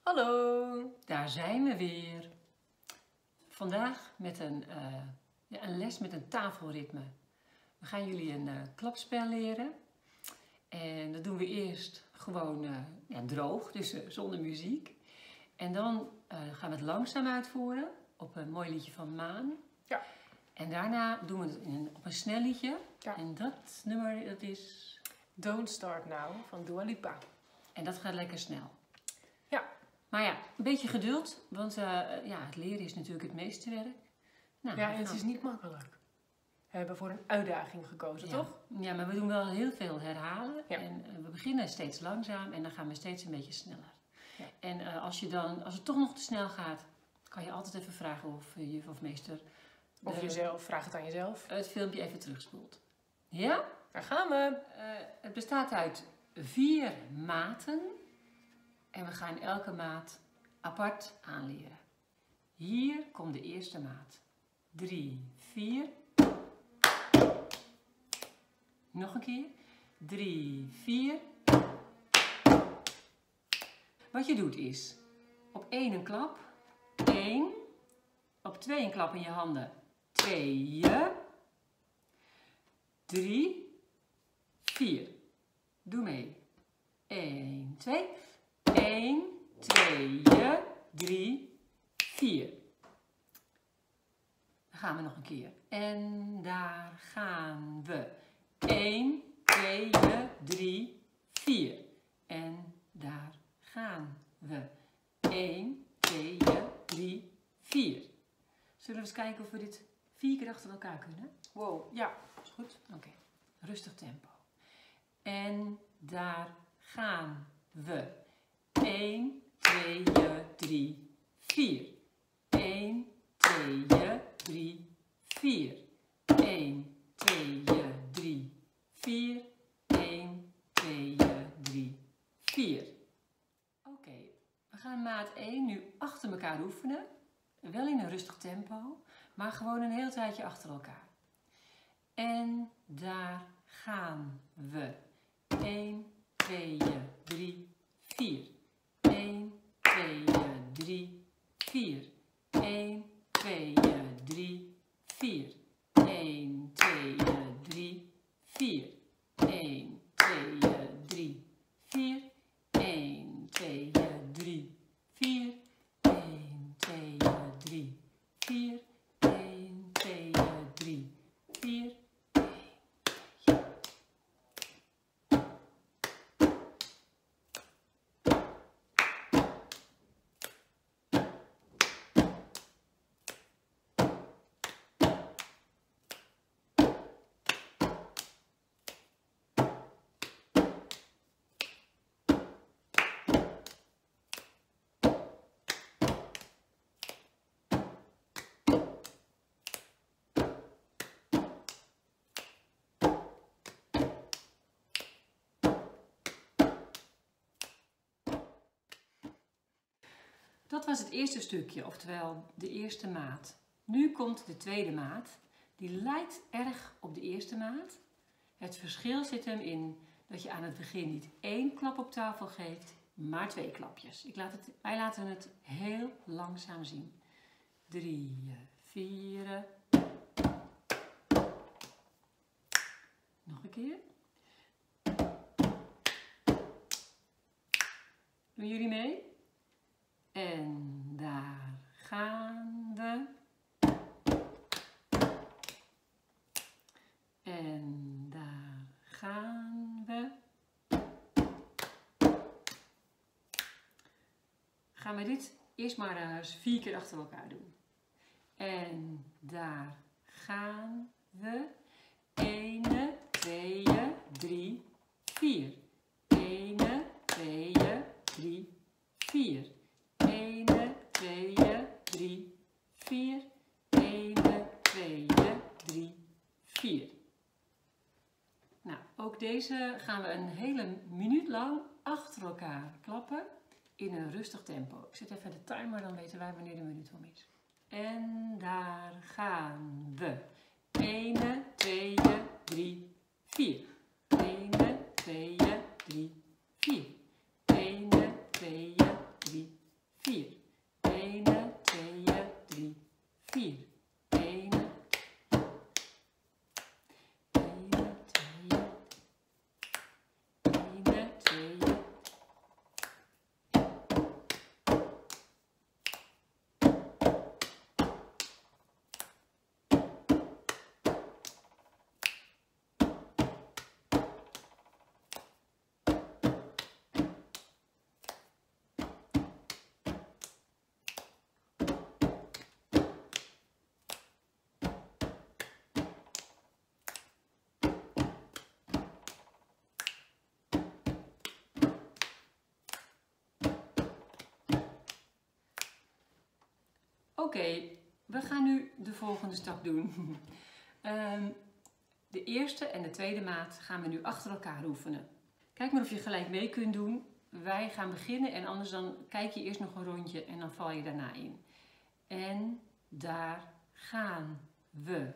Hallo, daar zijn we weer. Vandaag met een les met een tafelritme. We gaan jullie een klapspel leren. En dat doen we eerst gewoon droog, dus zonder muziek. En dan gaan we het langzaam uitvoeren op een mooi liedje van Maan. Ja. En daarna doen we het op een snel liedje. Ja. En dat nummer dat is... Don't Start Now van Dua Lipa. En dat gaat lekker snel. Ja. Maar ja, een beetje geduld, want het leren is natuurlijk het meeste werk. Nou, Ja, en het is niet makkelijk. We hebben voor een uitdaging gekozen, toch? Ja, maar we doen wel heel veel herhalen. Ja. En we beginnen steeds langzaam en dan gaan we steeds een beetje sneller. Ja. En als het toch nog te snel gaat, kan je altijd even vragen of juf of meester... Of jezelf, vraag het aan jezelf. Het filmpje even terugspoelt. Ja? Daar gaan we. Het bestaat uit 4 maten. En we gaan elke maat apart aanleren. Hier komt de eerste maat. 3, 4. Nog een keer. 3, 4. Wat je doet is, op 1 een klap. 1. Op 2 een klap in je handen. 2. 3, 4. Doe mee. 1, 2. 1, 2, 3, 4. Dan gaan we nog een keer. En daar gaan we. 1, 2, 3, 4. En daar gaan we. 1, 2, 3, 4. Zullen we eens kijken of we dit 4 keer achter elkaar kunnen? Wow, ja. Is goed? Oké. Rustig tempo. En daar gaan we. 1, 2, 3, 4. 1, 2, 3, 4. 1, 2, 3, 4. 1, 2, 3, 4. Oké, we gaan maat 1 nu achter elkaar oefenen. Wel in een rustig tempo, maar gewoon een heel tijdje achter elkaar. En daar gaan we. 1, 2, 3, 4. 1, 2, 3, 4. 1, 2, 3, 4. 1, 2, 3, 4. 1, 2, 3, 4. 1, 2, 3, 4. 1, 2, 3, 4. 1, 2, 3, 4. Dat was het eerste stukje, oftewel de eerste maat. Nu komt de tweede maat. Die lijkt erg op de eerste maat. Het verschil zit hem in dat je aan het begin niet 1 klap op tafel geeft, maar 2 klapjes. Wij laten het heel langzaam zien. 3, 4. Nog een keer. Doen jullie mee? En daar gaan we. En daar gaan we. Gaan we dit eerst maar eens 4 keer achter elkaar doen. En daar gaan we. 1, 2, 3, 4. 1, 2, 3, 4. 1, 2, 3, 4. 1, 2, 3, 4. Nou, ook deze gaan we een hele minuut lang achter elkaar klappen in een rustig tempo. Ik zet even de timer, dan weten wij wanneer de minuut om is. En daar gaan we. 1, 2, 3, 4. 1, 2, 3, 4. 1, 2, 3, Oké, we gaan nu de volgende stap doen. De eerste en de tweede maat gaan we nu achter elkaar oefenen. Kijk maar of je gelijk mee kunt doen. Wij gaan beginnen en anders dan kijk je eerst nog een rondje en dan val je daarna in. En daar gaan we.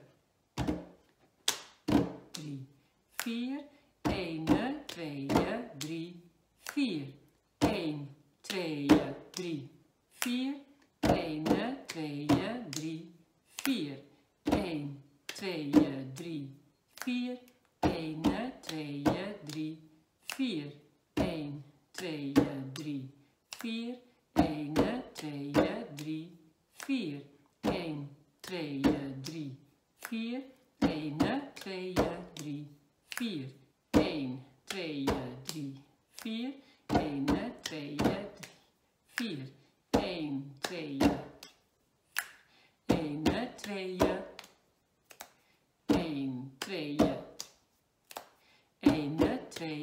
3, 4. 1, 2, 3, 4. 1, 2, 3, 4. 1, 2, 3, 4. 1, 2, 3, 4. 1, 2, 3, 4. 1, 2, 3, 4. 1, 2, 3, 4. 1, 2, 3, 4. 1, 2, 3, 4. 1, 2, 3, 4. 1, 2, 3, 4. 1, 2, 1, 2, 1, 2, 1, 2.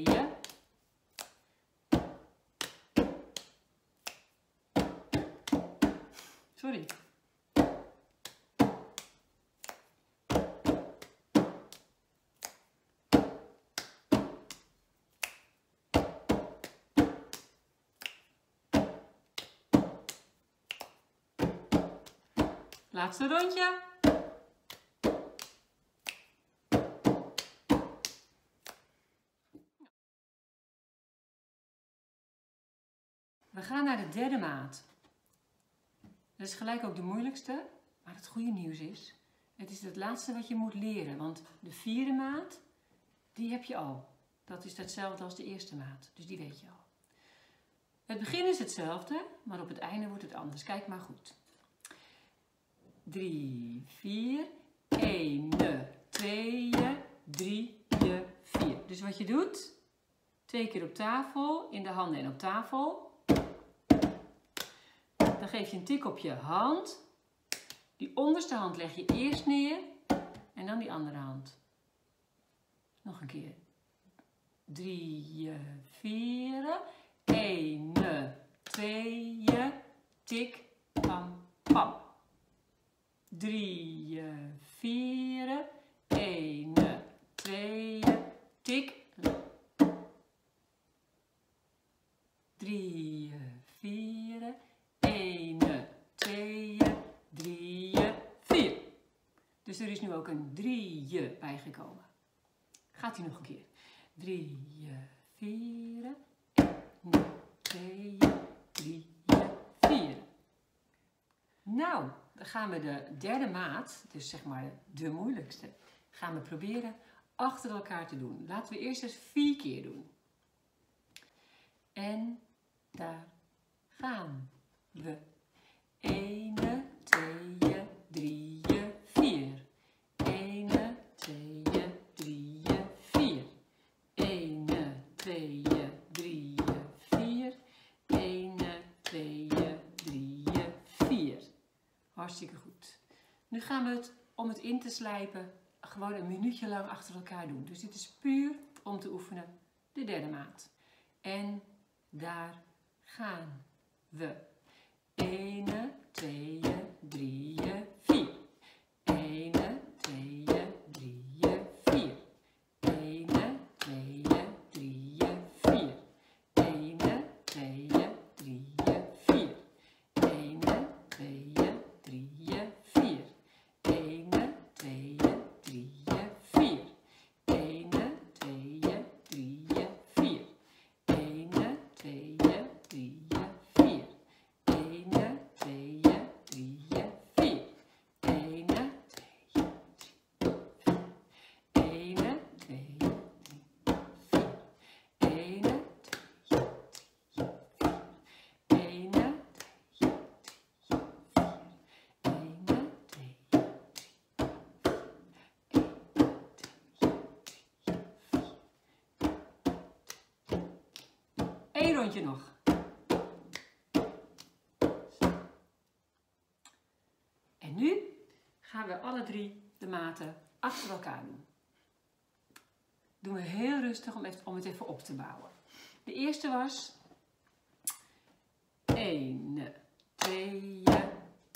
Sorry. Laatste rondje. We gaan naar de derde maat. Dat is gelijk ook de moeilijkste, maar het goede nieuws is, het is het laatste wat je moet leren, want de vierde maat, die heb je al. Dat is hetzelfde als de eerste maat, dus die weet je al. Het begin is hetzelfde, maar op het einde wordt het anders. Kijk maar goed. 3, 4, 1, 2, 3, 4. Dus wat je doet, 2 keer op tafel, in de handen en op tafel. Dan geef je een tik op je hand. Die onderste hand leg je eerst neer en dan die andere hand. Nog een keer. 3, 4, 1, 2, tik, pam, pam. 3, 4, 1, 2, tik. 3, 4, 1, 2, 3, 4. Dus er is nu ook een 3 bijgekomen. Gaat hij nog een keer. 3, 4, 1, 2, 3, 4. Nou, dan gaan we de derde maat, dus zeg maar de moeilijkste, gaan we proberen achter elkaar te doen. Laten we eerst eens 4 keer doen. En daar gaan we. 1, 2, 3, 4. 1, 2, 3, 4. 1, 2, 3, 4. 1, 2, 3, 4. Hartstikke goed. Nu gaan we het, om het in te slijpen, gewoon een minuutje lang achter elkaar doen. Dus dit is puur om te oefenen de derde maat. En daar gaan we. 1, 2, 3, 4. 1, 2, 3, 4. 1, 2, 3, 4. 1, 2, 3, 4. 1, 2, 3, 4. 1, 2, 3, 4. 1, 2, 3, 4. 1, 2, 3, 4. 1, 2, 3, 4. 1, 1 rondje nog. En nu gaan we alle 3 de maten achter elkaar doen. Doen we heel rustig om het even op te bouwen. De eerste was 1, 2,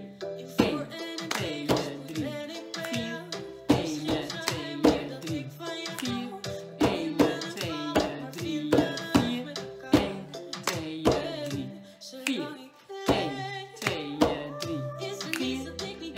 1, 2, 3, 4. 1, 2, 3, 4. 1, 2, 3, 4. 1, 2, 3, 4. 1, 2, 3, 4.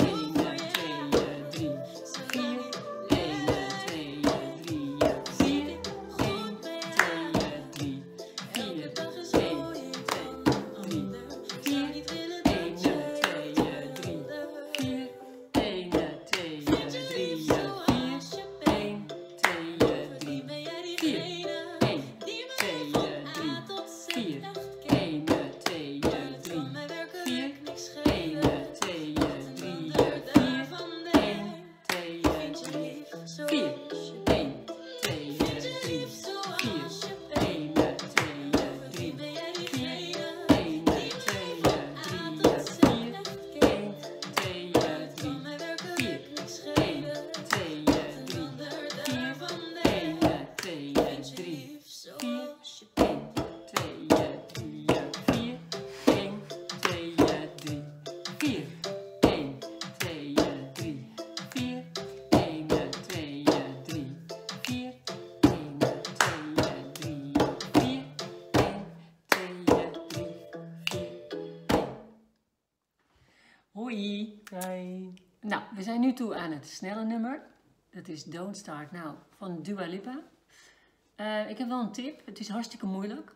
Hoi. Hoi. Nou, we zijn nu toe aan het snelle nummer. Dat is Don't Start Now van Dua Lipa. Ik heb wel een tip. Het is hartstikke moeilijk.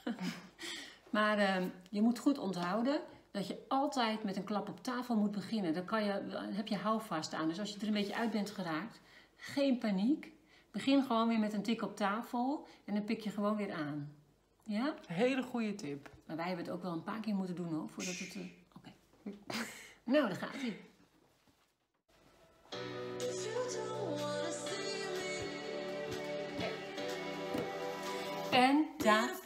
Maar je moet goed onthouden dat je altijd met een klap op tafel moet beginnen. Dan heb je houvast aan. Dus als je er een beetje uit bent geraakt, geen paniek. Begin gewoon weer met een tik op tafel en dan pik je gewoon weer aan. Ja? Hele goede tip. Maar wij hebben het ook wel een paar keer moeten doen hoor, voordat het... Oké. Nou, daar gaat ie. En daar